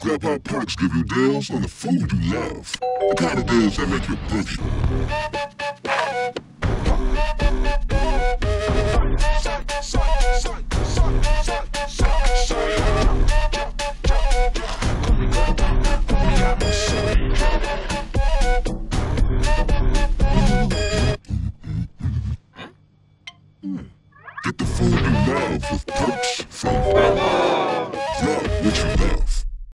Grubhub perks give you deals on the food you love. The kind of deals that make you boogie. Get the food you love with perks from Grubhub.